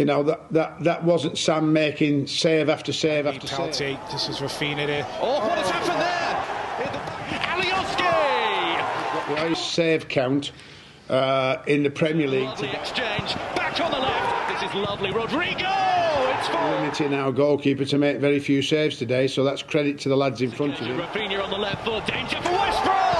You know, that wasn't Sam making save after save after save. This is Rafinha there. Oh, what has happened there? Alioski! The highest save count in the Premier League. Lovely exchange, back on the left. This is lovely. Rodrigo! It's limiting our goalkeeper to make very few saves today, so that's credit to the lads in front of him. Rafinha on the left foot, danger for West Brom!